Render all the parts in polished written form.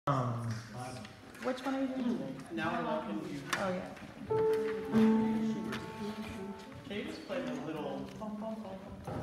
Which one are you doing today? Now I walk in view. Oh, yeah. Can you just play the little bum, bum, bum, bum?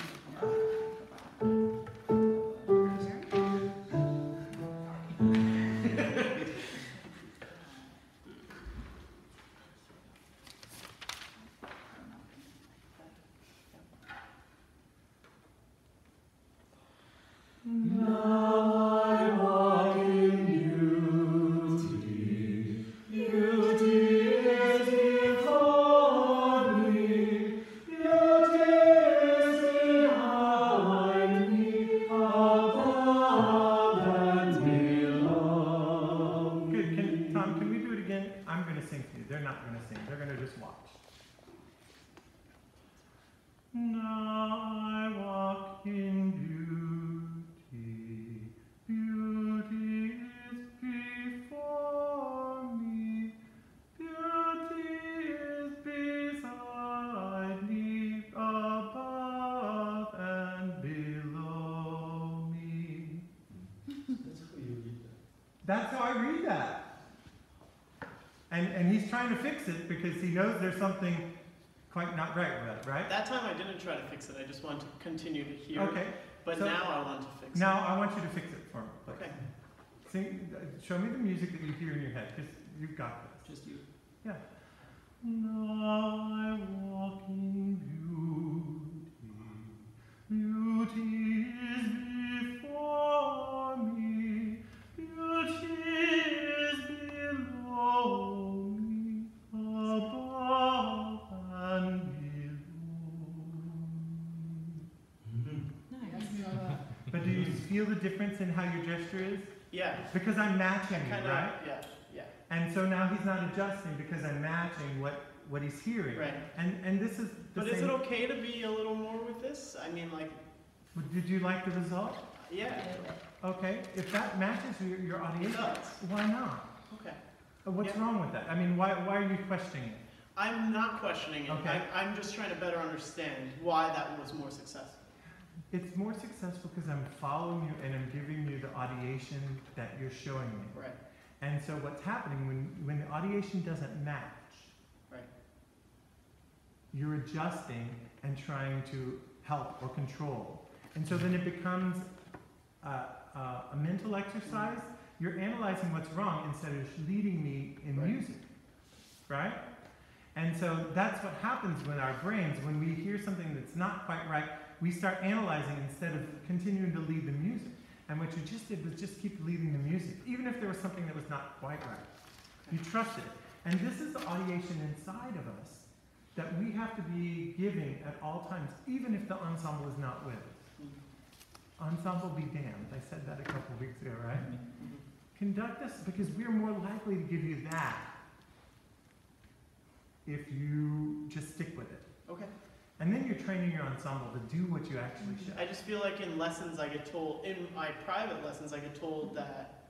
That's how I read that. And he's trying to fix it because he knows there's something quite not right with it, right? That time I didn't try to fix it. I just wanted to continue to hear Okay. it. But So now I want to fix it. Now I want you to fix it for me. Please. Okay. Sing, show me the music that you hear in your head, because you've got this. Just you. Yeah. Now I walk in beauty. Beauty is before me. Beauty is below me. Above and below. But do you feel the difference in how your gesture is? Yeah. Because I'm matching you, Kinda, right? yeah, yeah. And so now he's not adjusting because I'm matching what he's hearing. Right. And this is the But same. is it okay to be a little more with this? I mean, like, Did you like the result? yeah. Okay. If that matches your audience, It does. why not? Okay. What's Yeah. wrong with that? I mean, why are you questioning it? I'm not questioning it. Okay. I'm just trying to better understand why that was more successful. It's more successful because I'm following you and I'm giving you the audiation that you're showing me. Right. And so what's happening when the audiation doesn't match, Right. you're adjusting and trying to help or control. And so then it becomes a mental exercise. You're analyzing what's wrong instead of leading me in Right. music, right? And so that's what happens with our brains. When we hear something that's not quite right, we start analyzing instead of continuing to lead the music. And what you just did was just keep leading the music, even if there was something that was not quite right. You trusted it. And this is the audiation inside of us that we have to be giving at all times, even if the ensemble is not with us. Ensemble be damned. I said that a couple of weeks ago, right? Conduct us because we're more likely to give you that if you just stick with it. Okay. And then you're training your ensemble to do what you actually should. I just feel like in lessons I get told, in my private lessons, I get told that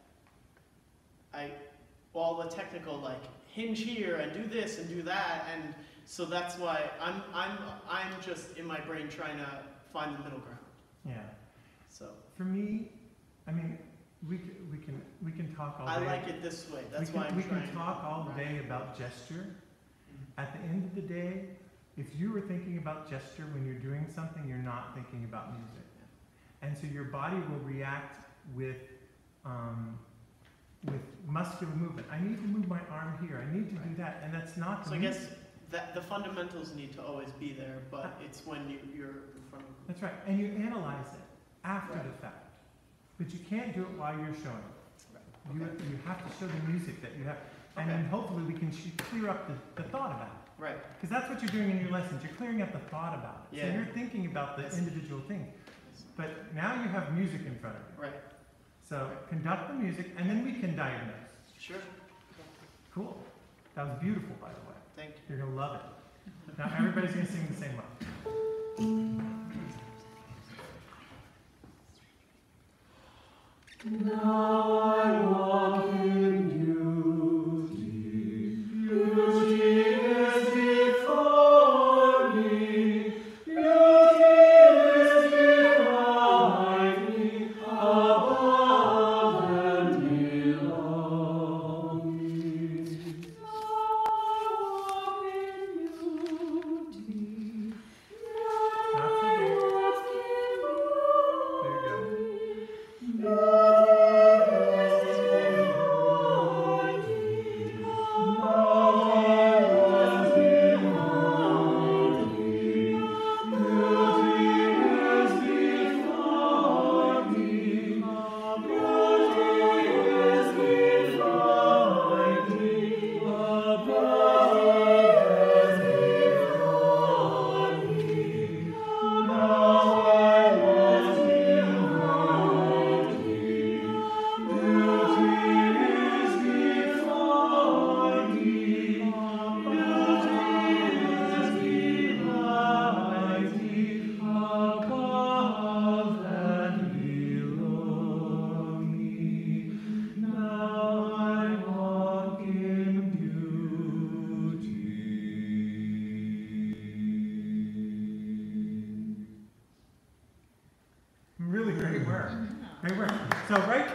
all the technical, like, hinge here and do this and do that, and so that's why I'm just in my brain trying to find the middle ground. Yeah. So For me, I mean, we can talk all day. I like it this way. That's why I'm we trying. can talk all day about gesture. At the end of the day, if you were thinking about gesture when you're doing something, you're not thinking about music. And so your body will react with muscular movement. I need to move my arm here. I need to do that. And that's not the So I music. guess that the fundamentals need to always be there, but it's when you're in front of. That's right. And you analyze it after Right. the fact. But you can't do it while you're showing it. Right. Okay. You have to show the music that you have. And Okay. then hopefully we can clear up the thought about it. Right. Because that's what you're doing in your lessons. You're clearing up the thought about it. Yeah. So you're thinking about the Yes. individual thing. But now you have music in front of you. Right. So conduct the music and then we can diagnose. Sure. Cool. That was beautiful, by the way. Thank you. You're going to love it. Now everybody's going to sing the same one. Now I walk in beauty. Beauty is before me. Beauty is behind me. Above and below.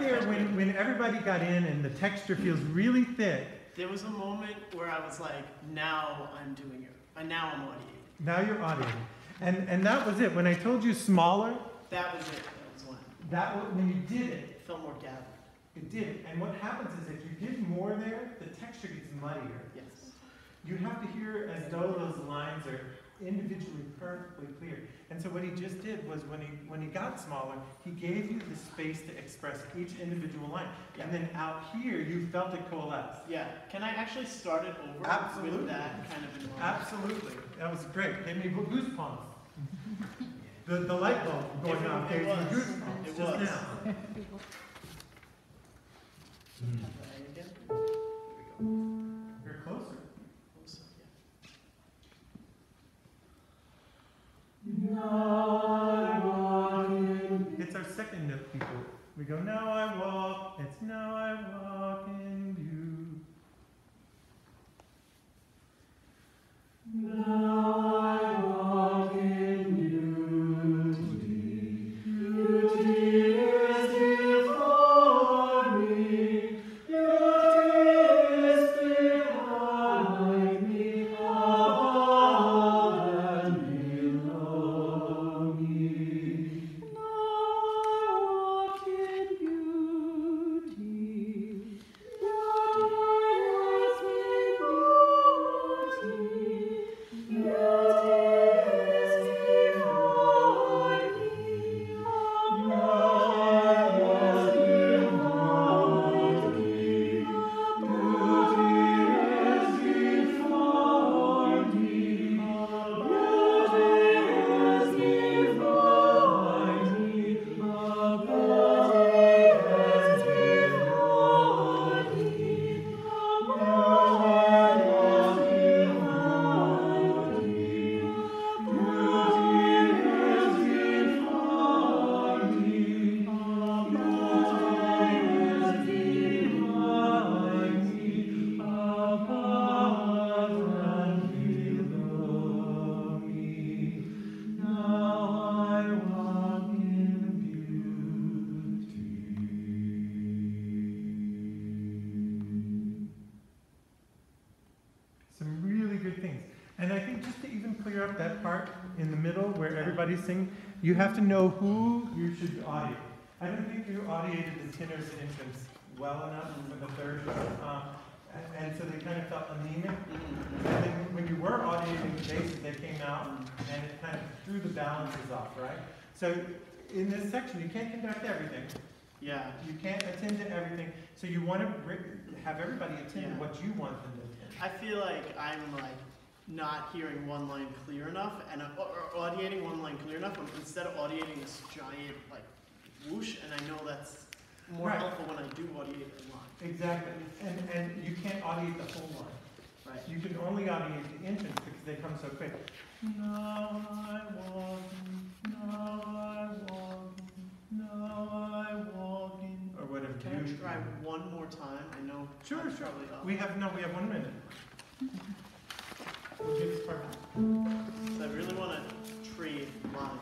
there when everybody got in and the texture feels really thick. There was a moment where I was like, now I'm doing it. And now I'm auditing. Now you're auditing. And that was it. When I told you smaller, That was it. That was when you did it, it felt more gathered. it did. And what happens is if you did more there, the texture gets muddier. Yes. You have to hear as though those lines are individually perfectly clear. And so what he just did was when he got smaller, he gave you the space to express each individual line. Yeah. And then out here, you felt it coalesce. Yeah. Can I actually start it over Absolutely. with that kind of in mind? Absolutely. That was great. Gave me goosebumps. The light bulb going off gave me goosebumps It just was. now. Try again. There we go. You're closer. Closer, It's our second note, people. We go, now I walk, it's now I walk in you. Now I walk in beauty. Beauty is before me. Beauty is behind me. Above and below me. And I think just to even clear up that part in the middle where everybody's singing, you have to know who you should audiate. I don't think you audiated the tenors and infants well enough for the third, and so they kind of felt anemic. And then when you were audiating the basses, they came out and it kind of threw the balances off, right? So in this section, you can't conduct everything. Yeah. You can't attend to everything. So you want to have everybody attend to what you want them to attend. I feel like I'm like not hearing one line clear enough and or audiating one line clear enough. I'm instead of audiating this giant like whoosh, and I know that's more helpful when I do audiate a line. Exactly. And you can't audiate the whole line. Right. You can only audiate the infants because they come so quick. Now I walk in, now I walk in, now I walk in, or whatever. Can I try one more time? I know. Sure, I'm sure. probably up. We have 1 minute. We'll do this part. So I really want to trade lines.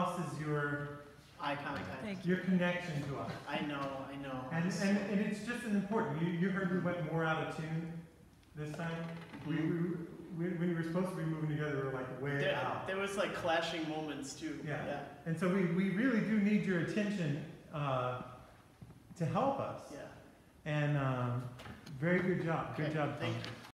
losses your Eye contact. Thank you. your connection to us. I know. And it's just as important. You heard we went more out of tune this time. When we were supposed to be moving together, we were like way out. There was like clashing moments too. Yeah. And so we really do need your attention to help us. Yeah. And very good job. Good Okay, job, thank Tom. you.